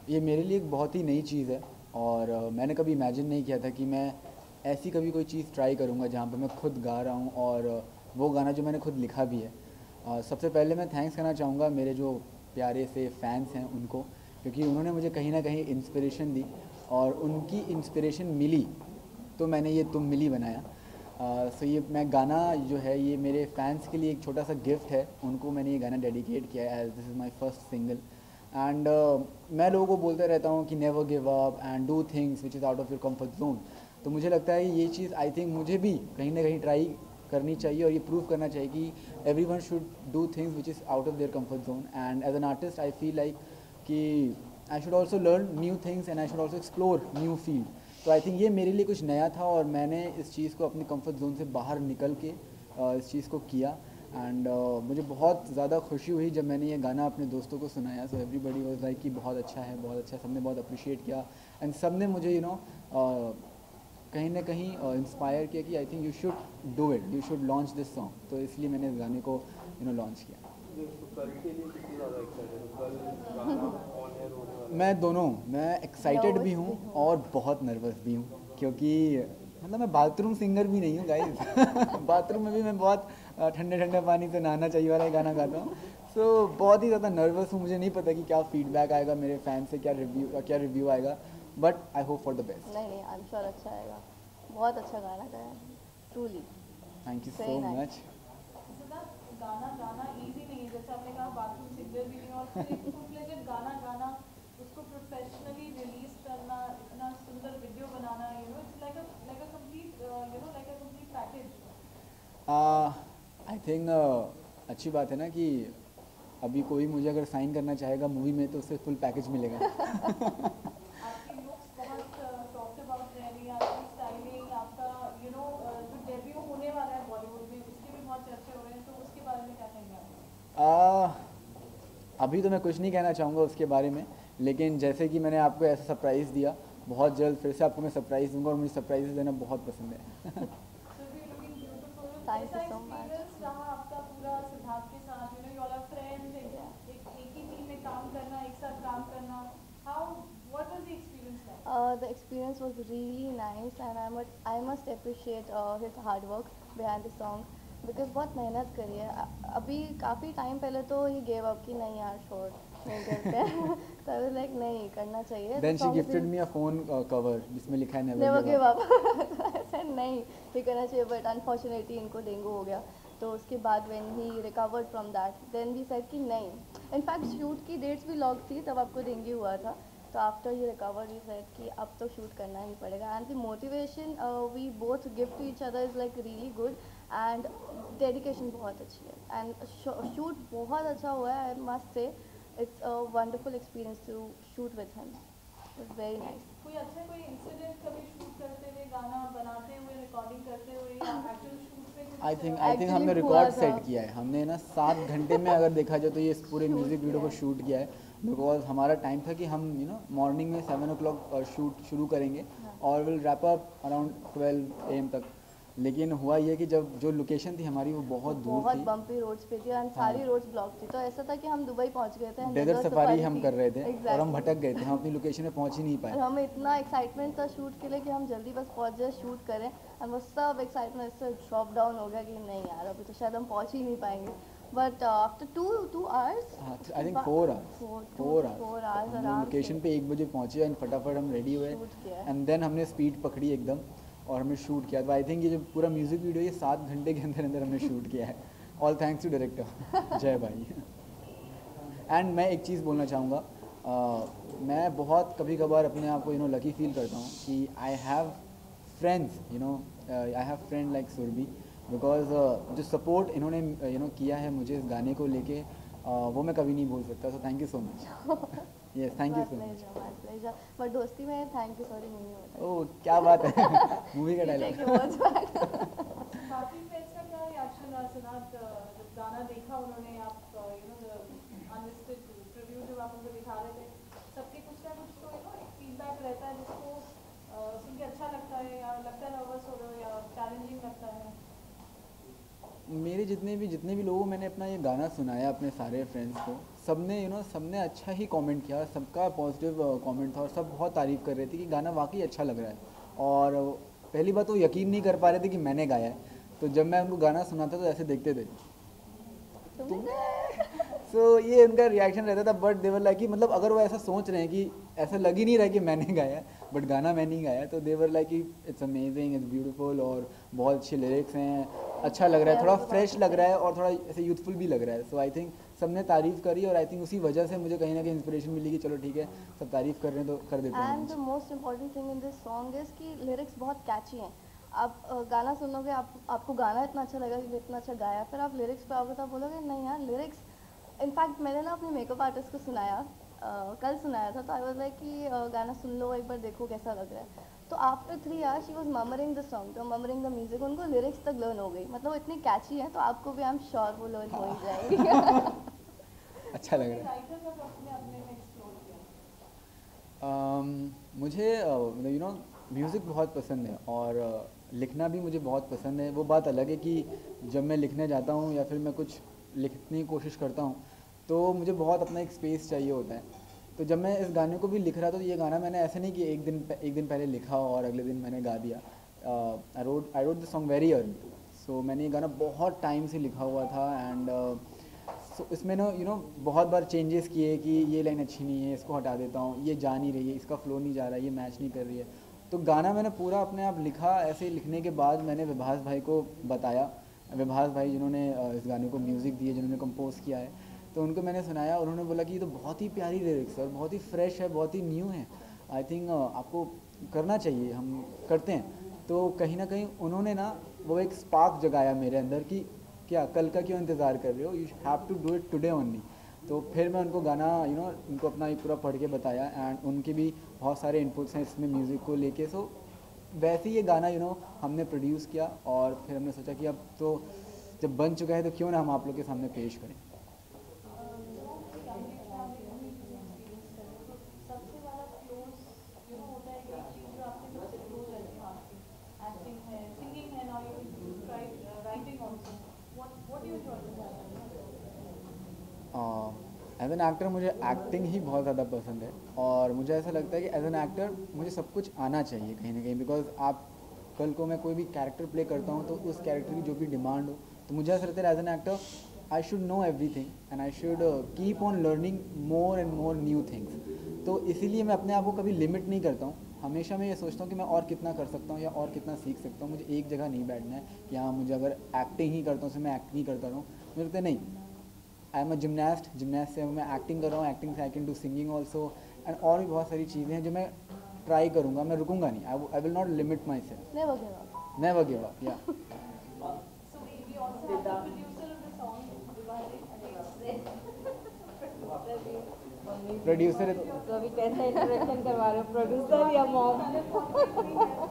ये मेरे लिए एक बहुत ही नई चीज़ है और मैंने कभी इमेजिन नहीं किया था कि मैं ऐसी कभी कोई चीज़ ट्राई करूँगा जहाँ पे मैं खुद गा रहा हूँ और वो गाना जो मैंने खुद लिखा भी है। सबसे पहले मैं थैंक्स करना चाहूँगा मेरे जो प्यारे से फैंस हैं उनको, क्योंकि उन्होंने मुझे कहीं ना कहीं इंस्पिरेशन दी और उनकी इंस्पिरेशन मिली तो मैंने ये तुम मिली बनाया। सो ये मैं गाना जो है ये मेरे फैंस के लिए एक छोटा सा गिफ्ट है, उनको मैंने ये गाना डेडिकेट किया है as this is my first single. And मैं लोगों को बोलते रहता हूँ कि never give up and do things which is out of your comfort zone. तो मुझे लगता है ये चीज़ आई थिंक मुझे भी कहीं ना कहीं ट्राई करनी चाहिए और ये प्रूव करना चाहिए कि everyone should do things which is out of their comfort zone. And as an artist I feel like कि I should also learn new things and I should also explore new field. तो I think ये मेरे लिए कुछ नया था और मैंने इस चीज़ को अपनी कंफर्ट जोन से बाहर निकल के इस चीज़ को किया। एंड मुझे बहुत ज़्यादा खुशी हुई जब मैंने ये गाना अपने दोस्तों को सुनाया। सो एवरीबडी वाज लाइक कि बहुत अच्छा है, बहुत अच्छा है, सबने बहुत अप्रिशिएट किया एंड सब ने मुझे कहीं ना कहीं इंस्पायर किया कि I think you should do it, you should launch this song. तो इसलिए मैंने इस गाने को लॉन्च किया। कल के लिए कितनी ज़्यादा एक्साइटेड हो? कल गाना ऑन एयर होने वाला है। मैं दोनों, मैं एक्साइटेड भी नर्वस हूँ भी हूँ। और बहुत नर्वस भी हूँ, क्योंकि मतलब मैं बाथरूम सिंगर भी नहीं हूँ गाइस। बाथरूम में भी मैं बहुत ठंडे ठंडे पानी से नहाना चाहिए वाला गाना गाता हूँ। सो बहुत ही ज़्यादा नर्वस हूँ, मुझे नहीं पता कि क्या फीडबैक आएगा मेरे फैन से, क्या रिव्यू आएगा, but I hope for the best. नहीं नहीं, आई एम श्योर अच्छा आएगा। बहुत अच्छा गाना गाया, truly thank you very so nice. Much. Siddharth, गाना गाना इजी नहीं है, जैसे आपने कहा बाथरूम सिंगर भी नहीं और फिर एक फुल फ्लेजेड गाना गाना, उसको प्रोफेशनली रिलीज करना, इतना सुंदर वीडियो बनाना, it's like a complete like a complete package. I think अच्छी बात है ना कि अभी कोई मुझे अगर साइन करना चाहेगा मूवी में तो उसे फुल पैकेज मिलेगा। आपकी लुक्स बहुत टॉक्ड अबाउट रह रही है, आपकी स्टाइलिंग, आपका जो डेब्यू होने वाला है बॉलीवुड में, उसके भी बहुत चर्चे हो रहे हैं, तो उसके बारे में क्या कहेंगे आप? अभी तो मैं कुछ नहीं कहना चाहूँगा उसके बारे में, लेकिन जैसे कि मैंने आपको ऐसा सरप्राइज़ दिया, बहुत जल्द फिर से आपको मैं सरप्राइज़ दूंगा और मुझे सरप्राइज देना बहुत पसंद है। Will be looking beautiful. Thank you कैसा so much. एक्सपीरियंस रहा आपका पूरा सिद्धार्थ के साथ? यू ऑल आर फ्रेंड्स, एक ही टीम में काम करना, एक साथ काम करना, how what was the experience like? The experience was really nice and I must appreciate his hard work behind the song because बहुत मेहनत करी है। अभी काफ़ी टाइम पहले तो ही गेव अप कि नहीं यार छोड़, नहीं करते। तो आई वाज लाइक नहीं करना चाहिए। Then she gifted me a phone cover जिसमें लिखा है never never give give up. Up. ऐसे नहीं, ये करना चाहिए, बट अनफॉर्चुनेटली इनको डेंगू हो गया। तो उसके बाद when he recovered from that then we said कि नहीं, इनफैक्ट शूट की डेट्स भी लॉक थी तब आपको डेंगू हुआ था। तो after he recovered we said कि अब तो शूट करना ही पड़ेगा and the motivation we both give to each other is like really good and dedication बहुत अच्छी है एंड शूट बहुत अच्छा हुआ है। I must say it's a wonderful experience to shoot with him, it's very nice. कोई incident कभी shoot करते हुए, गाना बनाते हुए, रिकॉर्डिंग करते हुए या एक्चुअल शूट पे कुछ? आई थिंक Actually हमने हुआ रिकॉर्ड था। सेट किया है, हमने ना 7 घंटे में अगर देखा जाए तो ये इस पूरे म्यूज़िक वीडियो को शूट किया है। बिकॉज हमारा टाइम था कि हम मॉर्निंग में 7 o'clock शूट शुरू करेंगे और will wrap up around 12 AM तक। लेकिन हुआ ये कि जब जो लोकेशन थी हमारी वो बहुत दूर बहुत थी, बम्पी रोड्स पे थी एंड सारी रोड्स ब्लॉक थी। तो ऐसा था कि हम दुबई पहुंच गए थे and desert desert safari safari हम थी। कर रहे थे और हम Exactly. भटक गए थे, हम अपनी लोकेशन पे पहुंच ही नहीं और पाए। हमें इतना एक्साइटमेंट था शूट के लिए कि हम जल्दी बस पहुंच जाए, शूट करें, एंड वो सब एक्साइटमेंट इससे ड्रॉप डाउन हो गया कि नहीं यार अभी तो शायद हम पहुंच ही नहीं पाएंगे। But after two hours, I think 4 hours hours हम आराम लोकेशन से पे 1 बजे पहुंचे एंड फटाफट हम रेडी हुए शूट किया। एंड देन हमने स्पीड पकड़ी एकदम और हमने शूट किया। तो आई थिंक ये जो पूरा म्यूज़िक वीडियो ये 7 घंटे के अंदर अंदर हमने शूट किया है। ऑल थैंक्स टू डायरेक्टर जय भाई। एंड मैं एक चीज़ बोलना चाहूँगा, मैं बहुत कभी कभार अपने आप को लकी फील करता हूँ कि I have friends, I have friend like Surabhi, because जो सपोर्ट इन्होंने किया है मुझे इस गाने को लेके वो मैं कभी नहीं भूल सकता। So thank you so much. Yes thank you so much. My pleasure. But दोस्ती में थैंक यू सॉरी नहीं होता। ओह क्या बात है। मूवी का You dialogue. take your words back. बाकी फ्रेंड्स का क्या रिएक्शन रहा सिद्धार्थ, जब गाना देखा उन्होंने, आप अनलिस्टेड रिव्यू जब आप उनको दिखा रहे थे, सबके कुछ ना कुछ तो एक फीडबैक रहता है जिसको सुन के अच्छा लगता है या लगता है नर्वस हो रहे हो या चैलेंजिंग लगता है? मेरे जितने भी लोगों को मैंने अपना ये गाना सुनाया अपने सारे फ्रेंड्स को, सबने सबने अच्छा ही कमेंट किया, सबका पॉजिटिव कमेंट था और सब बहुत तारीफ़ कर रहे थे कि गाना वाकई अच्छा लग रहा है। और पहली बात तो यकीन नहीं कर पा रहे थे कि मैंने गाया है, तो जब मैं उनको गाना सुनाता तो ऐसे देखते थे सो ये उनका रिएक्शन रहता था। बट देवर लाइक कि मतलब अगर वो ऐसा सोच रहे हैं कि ऐसा लग ही नहीं रहा है कि मैंने गाया है, बट गाना मैंने ही गाया है, तो देवर लाइक कि इट्स अमेजिंग, इट्स ब्यूटीफुल और बहुत अच्छे लिरिक्स हैं, अच्छा लग रहा है, थोड़ा फ्रेश लग रहा है और थोड़ा ऐसे यूथफुल भी लग रहा है। सो आई थिंक सबने तारीफ़ करी और आई थिंक उसी वजह से मुझे कहीं ना कहीं इंस्पिरेशन मिली कि चलो ठीक है, सब तारीफ़ कर रहे हैं तो कर देते हैं। And the most important thing in this song is कि लिरिक्स बहुत कैची हैं। आप गाना सुनोगे, आपको गाना इतना अच्छा लगा कि इतना अच्छा गाया, फिर आप लिरिक्स पे आओगे तो आप बोलोगे नहीं यार लिरिक्स। इनफैक्ट मैंने ना अपने मेकअप आर्टिस्ट को सुनाया, कल सुनाया था, तो आई वाज लाइक कि गाना सुन लो एक बार, देखो कैसा लग रहा है। तो after 3 hours she was murmuring the song, तो ममरिंग द म्यूजिक, उनको लिरिक्स तक लर्न हो गई। मतलब इतनी कैची है, तो आपको भी आई एम श्योर वो लर्न हो ही जाएगी। अच्छा लग रहा है। राइटर सब अपने अपने में एक्सप्लोर किया। मुझे मतलब म्यूज़िक बहुत पसंद है और लिखना भी मुझे बहुत पसंद है। वो बात अलग है कि जब मैं लिखने जाता हूँ या फिर मैं कुछ लिखने की कोशिश करता हूँ तो मुझे बहुत अपना एक स्पेस चाहिए होता है। तो जब मैं इस गाने को भी लिख रहा था तो ये गाना मैंने ऐसे नहीं कि एक दिन पहले लिखा और अगले दिन मैंने गा दिया। I wrote the song very early. So मैंने ये गाना बहुत टाइम से लिखा हुआ था एंड सो इसमें बहुत बार चेंजेस किए कि ये लाइन अच्छी नहीं है, इसको हटा देता हूँ, ये जा नहीं रही है, इसका फ्लो नहीं जा रहा है, ये मैच नहीं कर रही है। तो गाना मैंने पूरा अपने आप लिखा। ऐसे लिखने के बाद मैंने विभास भाई को बताया, विभास भाई जिन्होंने इस गाने को म्यूज़िक दिए, जिन्होंने कंपोज किया है, तो उनको मैंने सुनाया। उन्होंने बोला कि ये तो बहुत ही प्यारी लिरिक्स है और बहुत ही फ्रेश है, बहुत ही न्यू है, आई थिंक आपको करना चाहिए, हम करते हैं। तो कहीं ना कहीं उन्होंने ना वो एक स्पार्क जगाया मेरे अंदर कि क्या कल का क्यों इंतज़ार कर रहे हो, you have to do it today only. तो फिर मैं उनको गाना उनको अपना पूरा पढ़ के बताया एंड उनके भी बहुत सारे इनपुट्स हैं इसमें म्यूज़िक को लेके। सो वैसे ही ये गाना हमने प्रोड्यूस किया और फिर हमने सोचा कि अब तो जब बन चुका है तो क्यों ना हम आप लोग के सामने पेश करें। सबसे ज़्यादा क्लोज होता है एक चीज़ जो आपके सबसे क्लोज रहती है आपकी, एक्टिंग है, सिंगिंग है, now you tried writing also, what do you enjoy? As an actor मुझे एक्टिंग ही बहुत ज़्यादा पसंद है और मुझे ऐसा लगता है कि एज एन एक्टर मुझे सब कुछ आना चाहिए कहीं ना कहीं। बिकॉज आप कल को मैं कोई भी कैरेक्टर प्ले करता हूँ तो उस कैरेक्टर की जो भी डिमांड हो, तो मुझे ऐसा लगता है as an actor I should know everything and I should keep on learning more and more new things. तो इसीलिए मैं अपने आप को कभी लिमिट नहीं करता हूँ। हमेशा मैं ये सोचता हूँ कि मैं और कितना कर सकता हूँ या और कितना सीख सकता हूँ। मुझे एक जगह नहीं बैठना है कि हाँ मुझे अगर एक्टिंग ही करता हूँ तो मैं एक्टिंग ही करता रहूँ। मुझे लगता है नहीं, आई एम अ जिमनास्ट से मैं एक्टिंग कर रहा हूँ, एक्टिंग से I can do singing also and और भी बहुत सारी चीज़ें हैं जो मैं ट्राई करूँगा। मैं रुकूंगा नहीं, I will not limit myself, never give up. या So we also have the producer of the song, producer तो अभी कैसा इंटरेक्शन करवा रहे हो, प्रोड्यूसर या मॉम?